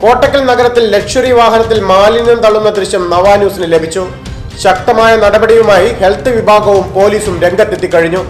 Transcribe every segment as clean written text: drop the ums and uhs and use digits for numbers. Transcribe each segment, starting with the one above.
കോട്ടക്കൽ നഗരത്തിൽ ലക്ഷറി വാഹനത്തിൽ മാലിന്യം തള്ളുന്ന ദൃശ്യം നവ ന്യൂസിന് ലഭിച്ചു. ശക്തമായ നടപടിയുമായി ഹെൽത്ത് വിഭാഗവും പോലീസും രംഗത്തെത്തി കഴിഞ്ഞു.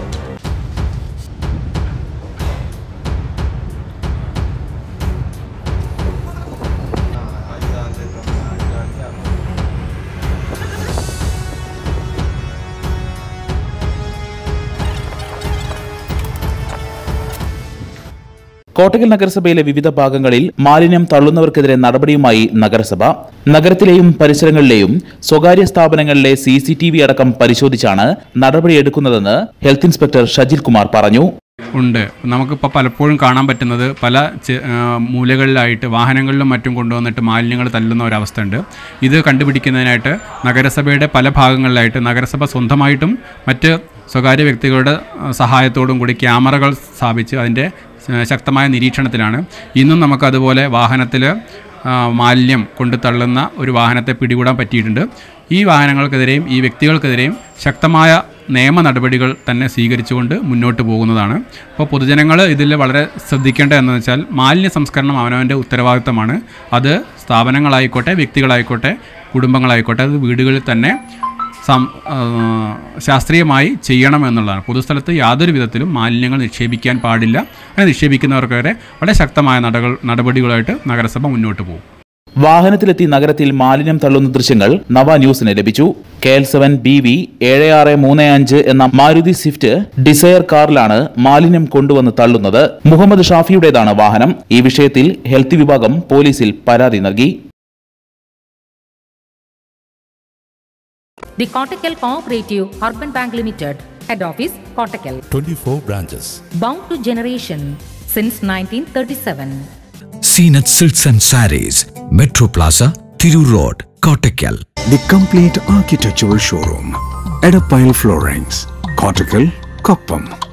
കോട്ടക്കൽ നഗരസഭയിലെ വിവിധ ഭാഗങ്ങളിൽ മാലിന്യം തള്ളുന്നവർക്കെതിരെ നടപടിയുമായി നഗരസഭ. നഗരത്തിലെയും പരിസരങ്ങളിലെയും സ്വകാര്യ സ്ഥാപനങ്ങളിലെ CCTV അടക്കം പരിശോധിച്ചാണ് നടപടിയെടുക്കുന്നതെന്ന് ഹെൽത്ത് ഇൻസ്പെക്ടർ ഷജിൽ കുമാർ പറഞ്ഞു. നമുക്കിപ്പോൾ പലപ്പോഴും കാണാൻ പറ്റുന്നത് പല മൂലകളിലായിട്ട് വാഹനങ്ങളിലും മറ്റും കൊണ്ടുവന്നിട്ട് മാലിന്യങ്ങൾ തള്ളുന്ന ഒരവസ്ഥ ഉണ്ട്. ഇത് കണ്ടുപിടിക്കുന്നതിനായിട്ട് നഗരസഭയുടെ പല ഭാഗങ്ങളിലായിട്ട് നഗരസഭ സ്വന്തമായിട്ടും മറ്റ് സ്വകാര്യ വ്യക്തികളുടെ സഹായത്തോടും കൂടി ക്യാമറകൾ സ്ഥാപിച്ച് അതിൻ്റെ ശക്തമായ നിരീക്ഷണത്തിലാണ്. ഇന്നും നമുക്കതുപോലെ വാഹനത്തിൽ മാലിന്യം കൊണ്ട് തള്ളുന്ന ഒരു വാഹനത്തെ പിടികൂടാൻ പറ്റിയിട്ടുണ്ട്. ഈ വാഹനങ്ങൾക്കെതിരെയും ഈ വ്യക്തികൾക്കെതിരെയും ശക്തമായ നിയമ നടപടികൾ തന്നെ സ്വീകരിച്ചുകൊണ്ട് മുന്നോട്ട് പോകുന്നതാണ്. അപ്പോൾ പൊതുജനങ്ങൾ ഇതിൽ വളരെ ശ്രദ്ധിക്കേണ്ടത് എന്ന് വെച്ചാൽ മാലിന്യ സംസ്കരണം അവനവൻ്റെ ഉത്തരവാദിത്തമാണ്. അത് സ്ഥാപനങ്ങളായിക്കോട്ടെ, വ്യക്തികളായിക്കോട്ടെ, കുടുംബങ്ങളായിക്കോട്ടെ, അത് വീടുകളിൽ തന്നെ ശാസ്ത്രീയമായി ചെയ്യണമെന്നുള്ളതാണ്. പൊതുസ്ഥലത്ത് യാതൊരു വിധത്തിലും മാലിന്യങ്ങൾ നിക്ഷേപിക്കാൻ പാടില്ല. അങ്ങനെ നിക്ഷേപിക്കുന്നവർക്കെതിരെ വളരെ ശക്തമായ നടപടികളായിട്ട് നഗരസഭ മുന്നോട്ട് പോകും. വാഹനത്തിലെത്തി നഗരത്തിൽ മാലിന്യം തള്ളുന്ന ദൃശ്യങ്ങൾ നവ ന്യൂസിന് ലഭിച്ചു. KL7 BV 7635 എന്ന മാരുതി സ്വിഫ്റ്റ് ഡിസയർ കാറിലാണ് മാലിന്യം കൊണ്ടുവന്ന് തള്ളുന്നത്. മുഹമ്മദ് ഷാഫിയുടേതാണ് വാഹനം. ഈ വിഷയത്തിൽ ഹെൽത്ത് വിഭാഗം പോലീസിൽ പരാതി നൽകി. The Kottakkal Cooperative Urban Bank Limited, Head Office, Kottakkal. 24 branches. Bound to generation since 1937. Seenat Silks and Sarees, Metro Plaza, Thiru Road, Kottakkal. The complete architectural showroom, Edapile Floorings, Kottakkal, Koppam.